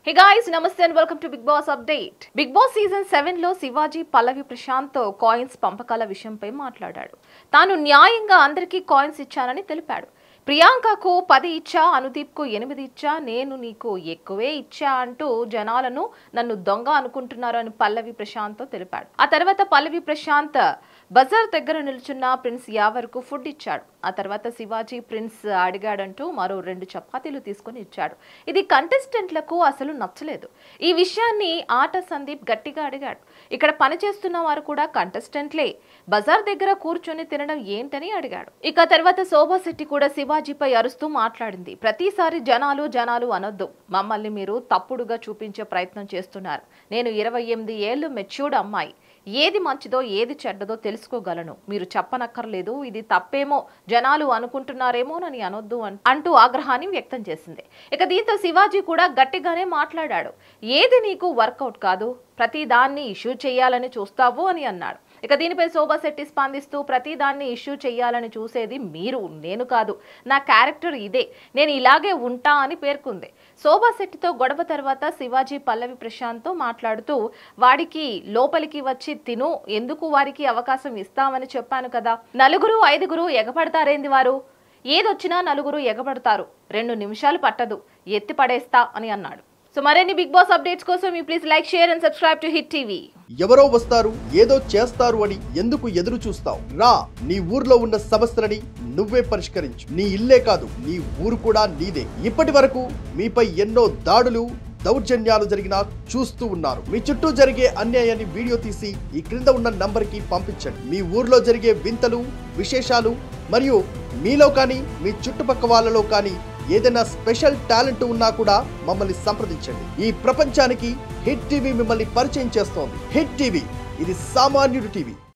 Hey guys, namaste and welcome to Big Boss Update. Big Boss Season 7 లో Shivaji Pallavi Prashanth coins పంపకాల విషయంపై మాట్లాడాడు. తాను న్యాయంగా అందరికీ కాయిన్స్ ఇచ్చానని తెలిపాడు. ప్రియాంకకు 10 ఇచ్చా, అనుదీప్కు 8 ఇచ్చా, నేను నీకు ఎక్కువే ఇచ్చా అంటూ జనాలను నన్ను దొంగ అనుకుంటున్నారు అని పల్లవి ప్రశాంత్ తెలిపాడు. ఆ తర్వాత పల్లవి ప్రశాంత్ బజార్ దగ్గర నిల్చున్న ప్రిన్స్ యావర్కు ఫుడ్ ఇచ్చాడు. ఆ తర్వాత శివాజీ ప్రిన్స్ అడిగాడంటూ మరో 2 చపాతీలు తీసుకుని ఇచ్చాడు. ఇది కంటెస్టెంట్లకు అసలు నచ్చలేదు. ఈ విషయాన్ని ఆట సందీప్ గట్టిగా అడిగాడు. ఇక్కడ పనిచేస్తున్న వారు కూడా కంటెస్టెంట్లే, బజార్ దగ్గర కూర్చొని తినడం ఏంటని అడిగాడు. ఇక తర్వాత శోభా శెట్టి కూడా శివాజీపై అరుస్తూ మాట్లాడింది. ప్రతిసారి జనాలు అనొద్దు, మమ్మల్ని మీరు తప్పుడుగా చూపించే ప్రయత్నం చేస్తున్నారు. నేను 28 ఏళ్ళు మెచ్యూర్డ్ అమ్మాయి, ఏది మంచిదో ఏది చెడ్డదో తెలుసుకోగలను. మీరు చెప్పనక్కర్లేదు, ఇది తప్పేమో జనాలు అనుకుంటున్నారేమోనని అనొద్దు అంటూ ఆగ్రహాన్ని వ్యక్తం చేసింది. ఇక దీంతో శివాజీ కూడా గట్టిగానే మాట్లాడాడు. ఏది నీకు వర్కౌట్ కాదు, ప్రతి దాన్ని ఇష్యూ చేయాలని చూస్తావు అని అన్నాడు. ఇక దీనిపై శోభా శెట్టి స్పందిస్తూ ప్రతిదాన్ని ఇష్యూ చేయాలని చూసేది మీరు, నేను కాదు. నా క్యారెక్టర్ ఇదే, నేను ఇలాగే ఉంటా అని పేర్కొంది. శోభా శెట్టితో గొడవ తర్వాత శివాజీ పల్లవి ప్రశాంత్తో మాట్లాడుతూ వాడికి లోపలికి వచ్చి తిను, ఎందుకు వారికి అవకాశం ఇస్తామని చెప్పాను కదా. 4, 5 ఎగపడతారేంది వారు, ఏదొచ్చినా 4 ఎగబడతారు, 2 నిమిషాలు పట్టదు, ఎత్తి పడేస్తా అని అన్నాడు. సో మరిన్ని బిగ్ బాస్ అప్డేట్స్ కోసం please like, share and subscribe to hit TV. ఎవరో వస్తారు, ఏదో చేస్తారు అని ఎందుకు ఎదురు చూస్తావు? రా, నీ ఊర్లో ఉన్న సమస్యలని నువ్వే పరిష్కరించు. నీ ఇల్లే కాదు, నీ ఊరు కూడా నీదే. ఇప్పటి వరకు మీపై ఎన్నో దాడులు, దౌర్జన్యాలు జరిగినా చూస్తూ ఉన్నారు. మీ చుట్టూ జరిగే అన్యాయాన్ని వీడియో తీసి ఈ క్రింద ఉన్న నంబర్కి పంపించండి. మీ ఊర్లో జరిగే వింతలు, విశేషాలు మరియు మీలో కానీ మీ చుట్టుపక్క వాళ్ళలో కానీ ఏదైనా స్పెషల్ టాలెంట్ ఉన్నా కూడా మమ్మల్ని సంప్రదించండి. ఈ ప్రపంచానికి హిట్ టీవీ మిమ్మల్ని పరిచయం చేస్తోంది. హిట్ టీవీ, ఇది సామాన్యుడి టీవీ.